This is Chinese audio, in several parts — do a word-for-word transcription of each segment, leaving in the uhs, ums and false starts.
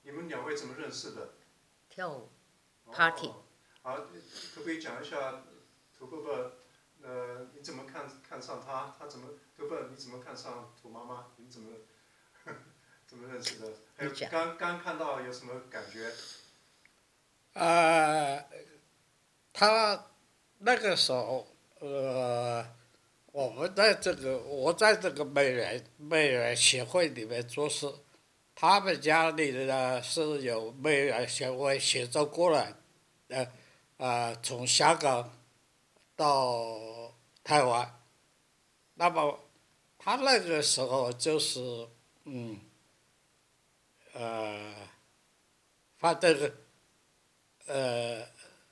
你们两位怎么认识的？ 跳舞 ，party。 哦、好，可不可以讲一下土伯伯？呃，你怎么看看上他？他怎么土伯伯？你怎么看上土妈妈？你怎么怎么认识的？还有刚刚看到有什么感觉？ 呃，他那个时候，呃，我们在这个我在这个美人美人协会里面做事，他们家里呢是有美人协会协助过来，呃，呃，从香港到台湾，那么他那个时候就是嗯呃，反正呃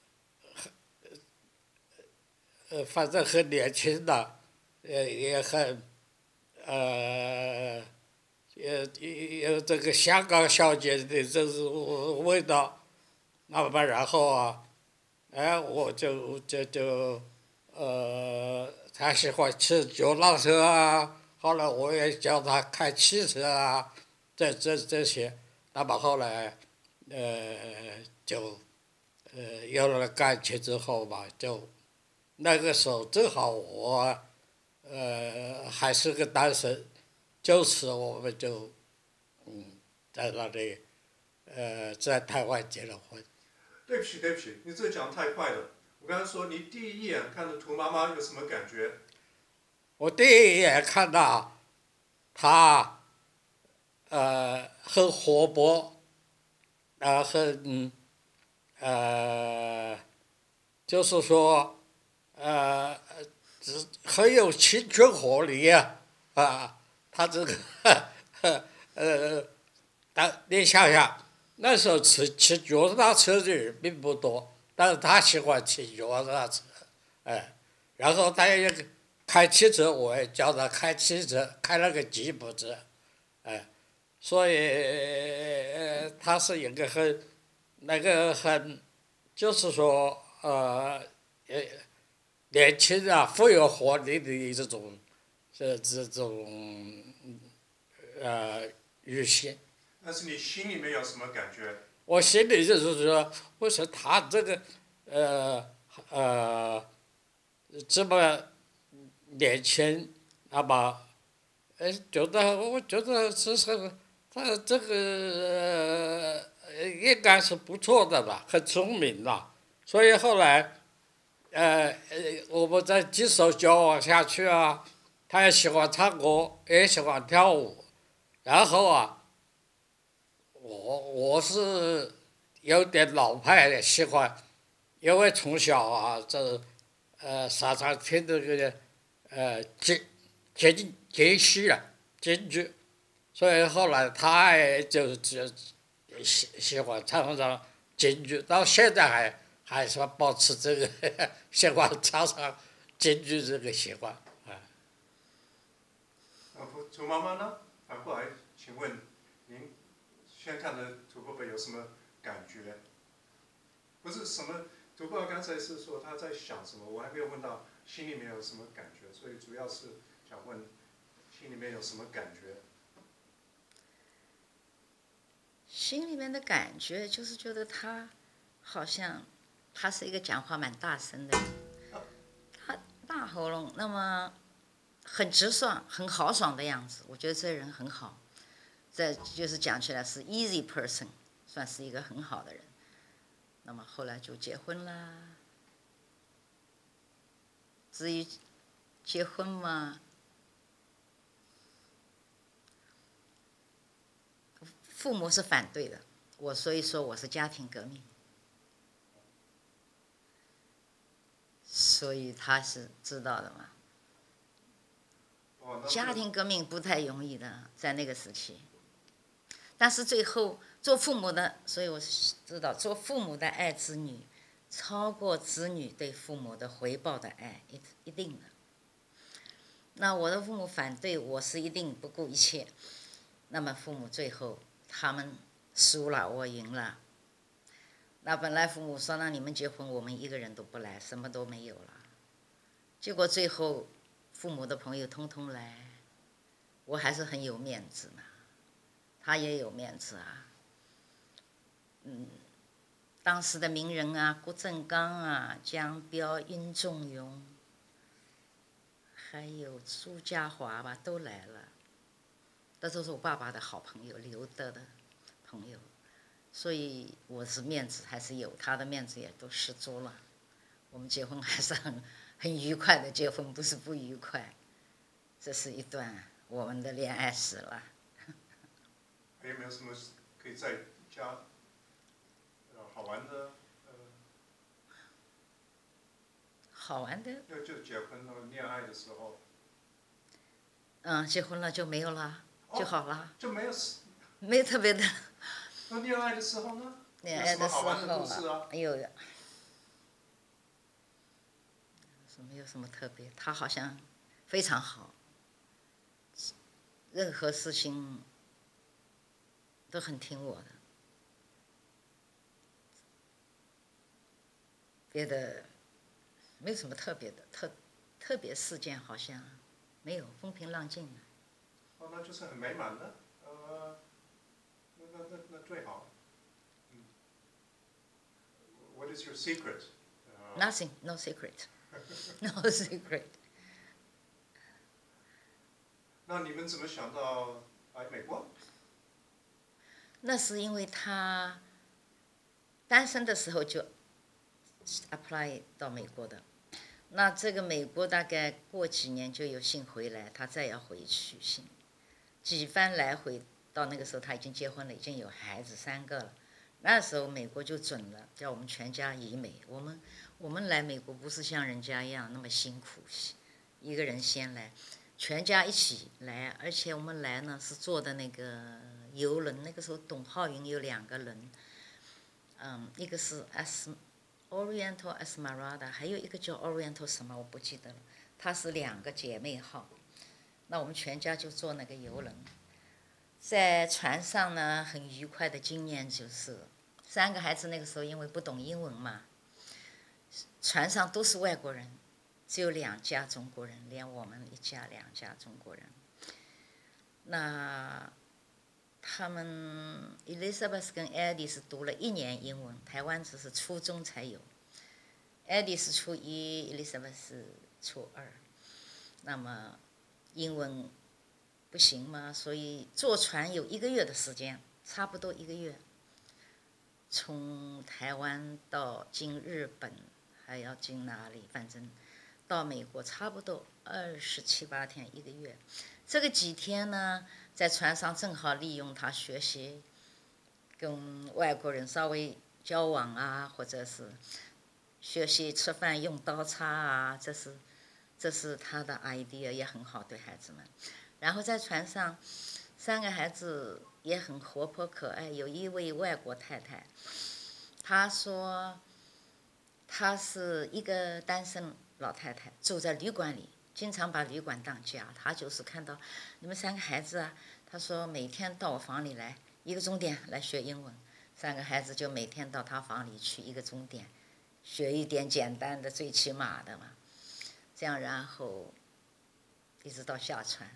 呃反正很年轻的，呃也很呃也有这个香港小姐的这种味道，那么然后啊，哎我就就就呃他喜欢骑脚踏车啊，后来我也教他开汽车啊，这这这些，那么后来呃就呃有了感情之后吧，就那个时候正好我呃还是个单身，就此我们就嗯在那里呃在台湾结了婚。 对不起，对不起，你这讲太快了。我刚才说你第一眼看到图妈妈有什么感觉？ 我第一眼看到她呃很活泼，呃很呃就是说呃只很有青春活力啊啊，她这个呃，但你想想，那时候骑骑脚踏车的人并不多，但是他喜欢骑脚踏车，哎，然后他也开汽车，我也教他开汽车，开那个吉普车，哎，所以呃他是一个很那个很，就是说呃呃年轻啊，富有活力的这种这这种呃女性。 但是你心里面有什么感觉？ 我心里就是说，我说他这个，呃呃，这么年轻，那么，呃，觉得我觉得是是，他这个呃应该是不错的吧，很聪明的，所以后来，呃呃，我们在继续交往下去啊，他也喜欢唱歌，也喜欢跳舞，然后啊。我我是有点老派的，喜欢，因为从小啊，这呃常常听这个呃京京京戏啊，京剧，所以后来他也就就喜喜欢唱唱京剧，到现在还还是保持这个喜欢唱唱京剧这个习惯啊。 啊，图妈妈呢？反过来，请问您先看的土伯伯有什么感觉？不是什么，土伯伯刚才是说他在想什么，我还没有问到心里面有什么感觉，所以主要是想问心里面有什么感觉。 心里面的感觉就是觉得他好像他是一个讲话蛮大声的人，他大喉咙，那么很直爽、很豪爽的样子，我觉得这人很好。这就是讲起来是 easy person， 算是一个很好的人。那么后来就结婚啦。至于结婚嘛，父母是反对的，我所以说我是家庭革命，所以他是知道的嘛。家庭革命不太容易的，在那个时期。但是最后做父母的，所以我知道做父母的爱子女，超过子女对父母的回报的爱，一一定的。那我的父母反对，我是一定不顾一切。那么父母最后他们输了，我赢了。那本来父母说让你们结婚，我们一个人都不来，什么都没有了。结果最后父母的朋友通通来，我还是很有面子嘛。他也有面子啊， 嗯，当时的名人啊，郭振刚啊，江彪、殷仲荣，还有朱家骅吧，都来了。这都是我爸爸的好朋友，刘德的朋友，所以我是面子还是有，他的面子也都十足了。我们结婚还是很很愉快的结婚，不是不愉快。这是一段我们的恋爱史了。 还有没有什么可以在家呃好玩的？呃， 好玩的？ 就就结婚了，恋爱的时候。 嗯，结婚了就没有了，就好了。 哦、就没有。 没特别的。 那恋爱的时候呢？ 恋爱的时候啊， 有的。没有什么特别，他好像非常好，任何事情都很听我的，别的没有什么特别的特特别事件，好像没有，风平浪静的。 哦，那就是很美满的，呃，那那那那最好。嗯。What is your secret? Nothing, no secret. No secret. 那你们怎么想到来美国？ 那是因为他单身的时候就 apply 到美国的，那这个美国大概过几年就有信回来，他再要回去信，几番来回，到那个时候他已经结婚了，已经有孩子三个了。那时候美国就准了，叫我们全家移美。我们我们来美国不是像人家一样那么辛苦，一个人先来，全家一起来，而且我们来呢是坐的那个游轮，那个时候董浩云有两个轮，嗯，一个是 S Oriental Esmeralda， 还有一个叫 Oriental 什么我不记得了，它是两个姐妹号，那我们全家就坐那个游轮。在船上呢，很愉快的经验就是，三个孩子那个时候因为不懂英文嘛，船上都是外国人，只有两家中国人，连我们一家两家中国人。那他们 Elizabeth 跟 Eddie 是读了一年英文，台湾只是初中才有。Eddie 是初一 ，Elizabeth 是初二。那么英文不行嘛，所以坐船有一个月的时间，差不多一个月。从台湾到经日本，还要经哪里？反正到美国差不多二十七八天，一个月。这个几天呢，在船上正好利用他学习，跟外国人稍微交往啊，或者是学习吃饭用刀叉啊，这是这是他的 idea， 也很好对孩子们。然后在船上，三个孩子也很活泼可爱。有一位外国太太，她说，她是一个单身老太太，住在旅馆里，经常把旅馆当家。她就是看到你们三个孩子啊，她说每天到我房里来一个钟点来学英文。三个孩子就每天到她房里去一个钟点，学一点简单的最起码的嘛。这样然后一直到下船。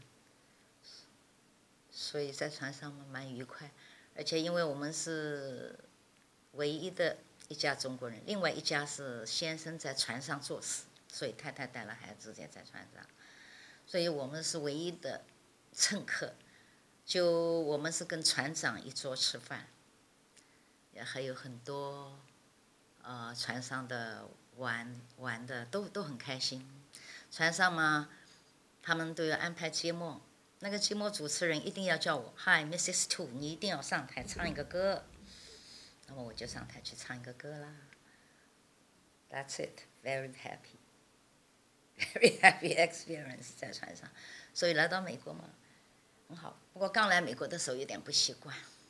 所以在船上蛮愉快，而且因为我们是唯一的一家中国人，另外一家是先生在船上做事，所以太太带了孩子也在船上，所以我们是唯一的乘客。就我们是跟船长一桌吃饭，也还有很多呃船上的玩玩的都都很开心。船上嘛，他们都有安排节目。那个节目主持人一定要叫我 Hi Missus Two， 你一定要上台唱一个歌，那么我就上台去唱一个歌啦。That's it, very happy, very happy experience 在船上，所以来到美国嘛，很好。不过刚来美国的时候有点不习惯。